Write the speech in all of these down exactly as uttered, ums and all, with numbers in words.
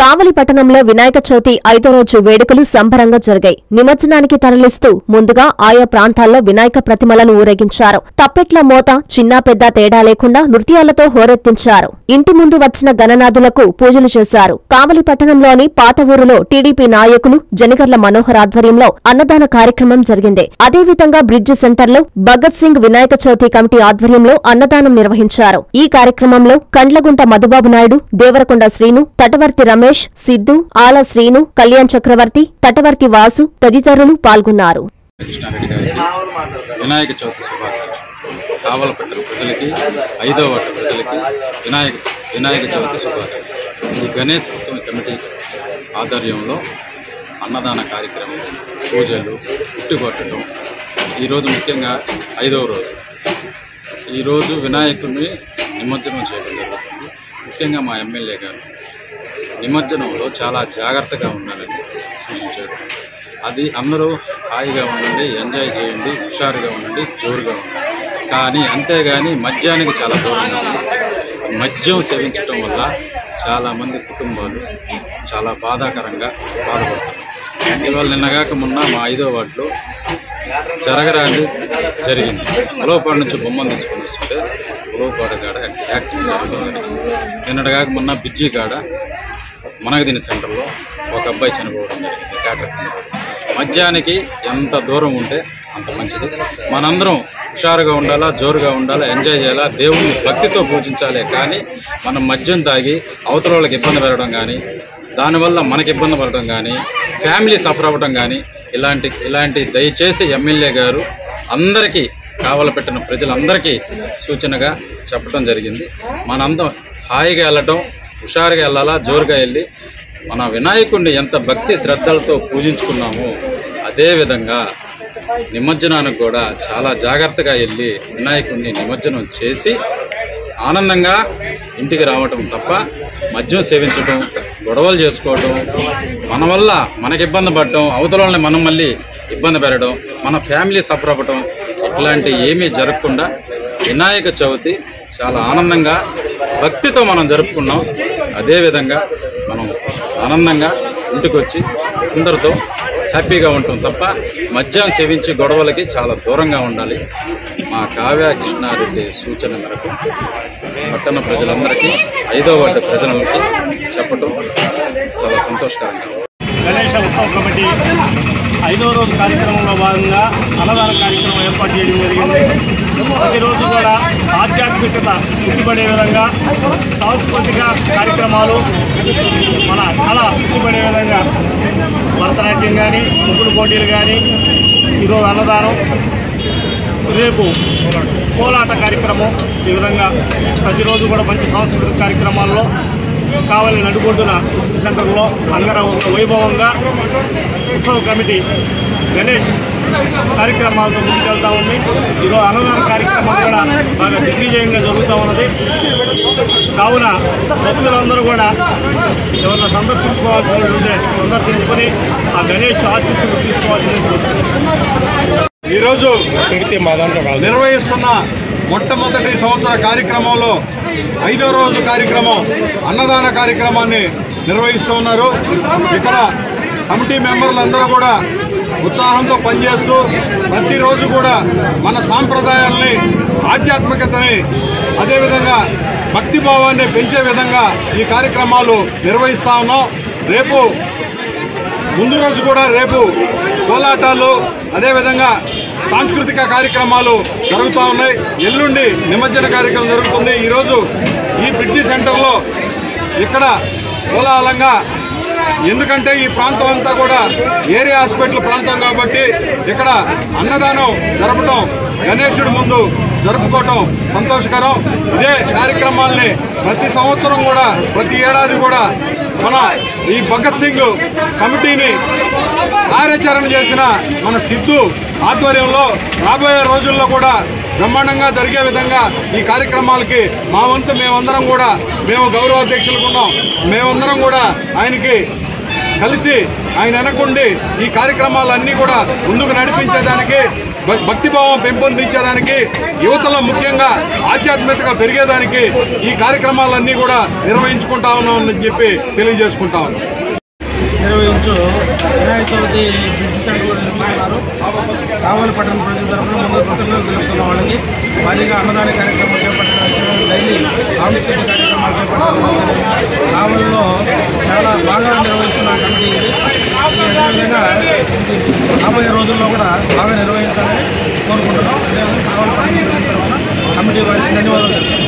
కావలి పట్టణంలో వినాయక చవితి ఐదో రోజు వేడుకలు సంబరంగా జరిగాయి. నిమజ్జనానికి తరలిస్తూ ముందుగా ఆయా ప్రాంతాల్లో వినాయక ప్రతిమలను ఊరేగించారు. తప్పెట్ల మోత చిన్నా పెద్ద తేడా లేకుండా నృత్యాలతో హోరెత్తించారు. ఇంటి ముందు వచ్చిన గణనాథులకు పూజలు చేశారు. కావలి పట్టణంలోని పాత ఊరులో టీడీపీ నాయకులు జనిగర్ల మనోహర్ ఆధ్వర్యంలో అన్నదాన కార్యక్రమం జరిగింది. అదేవిధంగా బ్రిడ్జి సెంటర్లో భగత్ సింగ్ వినాయక చవితి కమిటీ ఆధ్వర్యంలో అన్నదానం నిర్వహించారు. ఈ కార్యక్రమంలో కండ్లగుంట మధుబాబు నాయుడు, దేవరకొండ శ్రీను, తటవర్తి రమేష్, సిద్ధు, ఆల శ్రీను, కళ్యాణ్ చక్రవర్తి, తటవర్తి వాసు తదితరులు పాల్గొన్నారు. వినాయక చవితి శుభాకాంక్షలు. కావలపట్టణ ప్రజలకి, ఐదో వార్డు ప్రజలకి వినాయక వినాయక చవితి శుభాకాంక్షలు. ఈ గణేష్ ఉత్సవ కమిటీ ఆధ్వర్యంలో అన్నదాన కార్యక్రమం, పూజలు, పుట్టుకొట్టడం ఈరోజు ముఖ్యంగా ఐదవ రోజు. ఈరోజు వినాయకుడిని నిమజ్జనం చేయడం జరుగుతుంది. ముఖ్యంగా మా ఎమ్మెల్యే గారు నిమజ్జనంలో చాలా జాగ్రత్తగా ఉండాలని సూచించారు. అది అందరూ హాయిగా ఉండండి, ఎంజాయ్ చేయండి, హుషారుగా ఉండండి, జోరుగా ఉండండి. కానీ అంతేగాని మద్యానికి చాలా దూరంగా ఉంది. మద్యం సేవించడం వల్ల చాలామంది కుటుంబాలు చాలా బాధాకరంగా బాధపడుతున్నారు. ఇవాళ నిన్నగాక మొన్న మా ఐదో వార్డులో జరగరాని జరిగింది. ఉలవపాడు నుంచి బొమ్మను తీసుకొని వస్తుంటే ఉలవపాడు కాడ యాక్సిడెంట్ జరుగుతుంది. నిన్నటిగాక మొన్న బిజ్జీ కాడ మనగదిని సెంటర్లో ఒక అబ్బాయి చనిపోవడం జరిగింది. థియేటర్ మద్యానికి ఎంత దూరం ఉంటే అంత మంచిది. మనందరం హుషారుగా ఉండాలా, జోరుగా ఉండాలా, ఎంజాయ్ చేయాలా, దేవుణ్ణి భక్తితో పూజించాలే. కానీ మనం మద్యం తాగి అవతల వాళ్ళకి ఇబ్బంది పెట్టడం కానీ, దానివల్ల మనకి ఇబ్బంది పడటం కానీ, ఫ్యామిలీ సఫర్ అవ్వడం కానీ ఇలాంటి ఇలాంటి దయచేసి ఎమ్మెల్యే గారు అందరికీ కావలపెట్టిన ప్రజలందరికీ సూచనగా చెప్పడం జరిగింది. మనందరం హాయిగా వెళ్ళటం, హుషారుగా వెళ్ళాలా, జోరుగా వెళ్ళి మన వినాయకుడిని ఎంత భక్తి శ్రద్ధలతో పూజించుకున్నామో అదేవిధంగా నిమజ్జనానికి కూడా చాలా జాగ్రత్తగా వెళ్ళి వినాయకుడిని నిమజ్జనం చేసి ఆనందంగా ఇంటికి రావటం తప్ప మద్యం సేవించడం, గొడవలు చేసుకోవడం, మన వల్ల మనకి ఇబ్బంది పడటం, అవతలని మనం మళ్ళీ ఇబ్బంది పెట్టడం, మన ఫ్యామిలీ సఫర్ అవ్వటం ఇట్లాంటి ఏమీ జరగకుండా వినాయక చవితి చాలా ఆనందంగా భక్తితో మనం జరుపుకున్నాం. అదేవిధంగా మనం ఆనందంగా ఇంటికి వచ్చి అందరితో హ్యాపీగా ఉంటాం తప్ప మద్యం సేవించి గొడవలకి చాలా దూరంగా ఉండాలి. మా కావ్య కృష్ణారెడ్డి సూచన మేరకు పట్టణ ప్రజలందరికీ, ఐదో వార్డు ప్రజలకి చెప్పడం చాలా సంతోషకరంగా. గణేష ఉత్సవ కమిటీ ఐదో రోజు కార్యక్రమంలో భాగంగా అన్నదాన కార్యక్రమం ఏర్పాటు చేయడం జరిగింది. ప్రతిరోజు కూడా ఆధ్యాత్మికత ఉట్టిపడే విధంగా సాంస్కృతిక కార్యక్రమాలు, మన కళ ఉట్టిపడే విధంగా భరతనాట్యం కానీ, ముగ్గులు పోటీలు కానీ, ఈరోజు అన్నదానం, రేపు కోలాట కార్యక్రమం, ఈ విధంగా ప్రతిరోజు కూడా మంచి సాంస్కృతిక కార్యక్రమాల్లో కావలి నడుగొడ్డున సెంటర్లో అంగరంగ వైభవంగా ఉత్సవ కమిటీ గణేష్ కార్యక్రమాలతో ముందుకెళ్తా ఉంది. ఈరోజు అన్నదాన కార్యక్రమం కూడా బాగా దిగ్విజయంగా జరుగుతూ ఉన్నది. కావున భక్తులందరూ కూడా ఎవరిని సందర్శించుకోవాల్సి ఉంటే సందర్శించుకొని ఆ గణేష్ ఆశీస్సులు తీసుకోవాల్సింది కోరుతున్నాను. ఈరోజు నిర్వహిస్తున్న మొట్టమొదటి సంవత్సర కార్యక్రమంలో ఐదో రోజు కార్యక్రమం అన్నదాన కార్యక్రమాన్ని నిర్వహిస్తూ ఉన్నారు. ఇక్కడ కమిటీ మెంబర్లందరూ కూడా ఉత్సాహంతో పనిచేస్తూ ప్రతిరోజు కూడా మన సాంప్రదాయాల్ని, ఆధ్యాత్మికతని, అదేవిధంగా భక్తిభావాన్ని పెంచే విధంగా ఈ కార్యక్రమాలు నిర్వహిస్తూ ఉన్నాం. రేపు ముందు రోజు కూడా రేపు కోలాటాలు, అదేవిధంగా సాంస్కృతిక కార్యక్రమాలు జరుగుతూ ఉన్నాయి. ఎల్లుండి నిమజ్జన కార్యక్రమం జరుగుతుంది. ఈరోజు ఈ బ్రిడ్జి సెంటర్లో ఇక్కడ కోలాహలంగా, ఎందుకంటే ఈ ప్రాంతం అంతా కూడా ఏరియా హాస్పిటల్ ప్రాంతం కాబట్టి ఇక్కడ అన్నదానం జరపడం, గణేశుడి ముందు జరుపుకోవటం సంతోషకరం. ఇదే కార్యక్రమాల్ని ప్రతి సంవత్సరం కూడా, ప్రతి ఏడాది కూడా మన ఈ భగత్ సింగ్ కమిటీని కార్యాచరణ చేసిన మన సిద్ధు ఆధ్వర్యంలో రాబోయే రోజుల్లో కూడా బ్రహ్మాండంగా జరిగే విధంగా ఈ కార్యక్రమాలకి మా వంతు మేమందరం కూడా, మేము గౌరవ అధ్యక్షులకు ఉన్నాం, మేమందరం కూడా ఆయనకి కలిసి ఆయన వెనకుండి ఈ కార్యక్రమాలన్నీ కూడా ముందుకు నడిపించేదానికి భక్తిభావం పెంపొందించడానికి, యువతలో ముఖ్యంగా ఆధ్యాత్మికత పెరిగేదానికి ఈ కార్యక్రమాలన్నీ కూడా నిర్వహించుకుంటా ఉన్నామని చెప్పి తెలియజేసుకుంటా ఉన్నాం. నిర్వహించు వినాయక చవితి బ్రిడ్జ్ సెంటర్ కూడా నిర్మిస్తున్నారు. కావలి పట్టణ ప్రజల తరఫున ముందు కృతజ్ఞతలు తెలుపుతున్న వాళ్ళకి భారీగా అన్నదాన కార్యక్రమాలు చేపట్టడం, డైలీ సాంస్కృతిక కార్యక్రమాలు చేపట్టడం కావలిలో చాలా బాగా నిర్వహిస్తున్న కమిటీ ఇది. ఈ విధంగా రాబోయే రోజుల్లో కూడా బాగా నిర్వహించాలని కోరుకుంటున్నాం. అదేవిధంగా కావలి పట్టణ ప్రజల తరఫున కమిటీ వారికి ధన్యవాదాలు తెలుపుతున్నాం.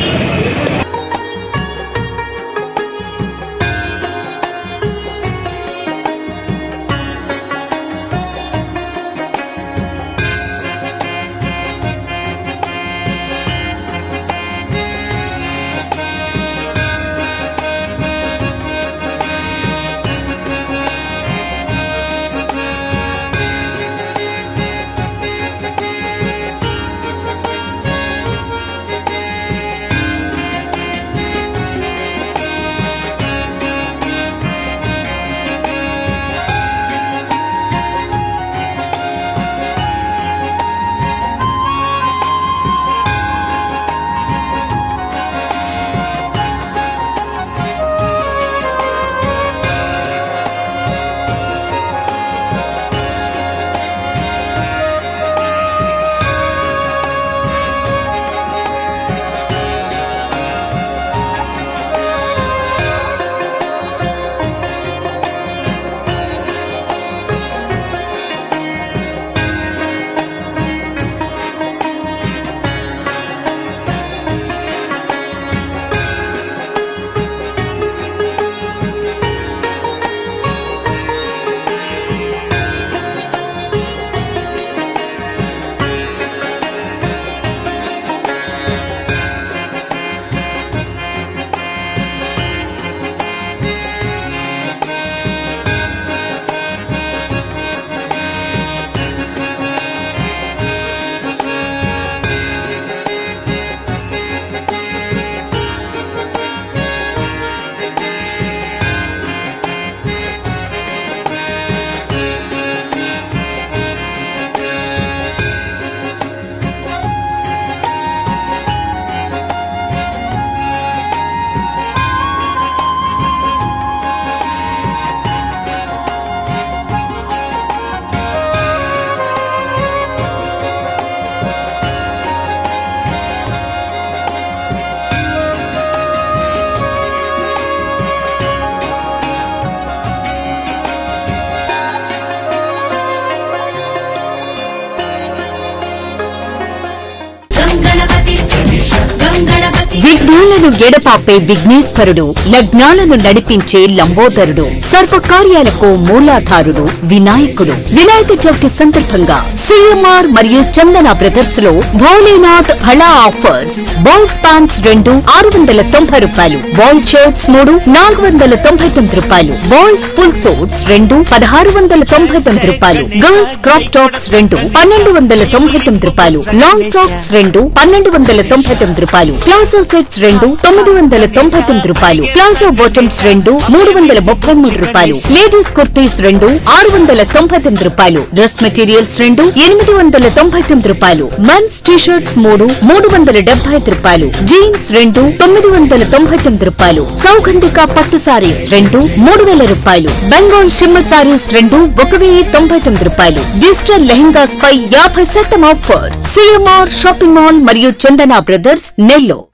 విఘ్నాలను ఎడపాపే విఘ్నేశ్వరుడు, లగ్నాలను నడిపించే లంబోదరుడు, సర్వకార్యాలకు మూలాధారుడు వినాయకుడు. వినాయక చవితి సందర్భంగా సిఎంఆర్ మరియు చందన బ్రదర్స్ లో భోలేనాథ్ హళా ఆఫర్స్. బాయ్స్ ప్యాంట్స్ రెండు ఆరు వందల తొంభై రూపాయలు, బాయ్స్ షర్ట్స్ మూడు నాలుగు వందల తొంభై తొమ్మిది రూపాయలు, బాయ్స్ ఫుల్ సూట్స్ రెండు పదహారు వందల తొంభై తొమ్మిది రూపాయలు, గర్ల్స్ క్రాప్ టాప్స్ రెండు పన్నెండు వందల తొంభై తొమ్మిది రూపాయలు, లాంగ్ ఫ్రాక్స్ రెండు పన్నెండు వందల తొంభై తొమ్మిది రూపాయలు, ప్లాజో సెట్స్ రెండు తొమ్మిది వందల తొంభై తొమ్మిది రూపాయలు, ప్లాజో బాటమ్స్ రెండు మూడు వందల ముప్పై మూడు రూపాయలు, లేడీస్ కుర్తీస్ రెండు ఆరు వందల తొంభై తొమ్మిది రూపాయలు, డ్రెస్ మెటీరియల్స్ రెండు ఎనిమిది వందల తొంభై తొమ్మిది రూపాయలు, మెన్స్ టీషర్ట్స్ మూడు మూడు వందల డెబ్బై ఐదు రూపాయలు, జీన్స్ రెండు తొమ్మిది వందల తొంభై తొమ్మిది రూపాయలు, సౌగంధిక పట్టు సారీస్ రెండు మూడు వేల రూపాయలు, బెంగాల్ షిమ్మర్ సారీస్ రెండు ఒక వెయ్యి తొంభై తొమ్మిది రూపాయలు, డిజిటల్ లెహెంగాస్ పై యాభై శాతం ఆఫర్. సిఎంఆర్ షాపింగ్ మాల్ మరియు చందన బ్రదర్స్ నెల్లూరు.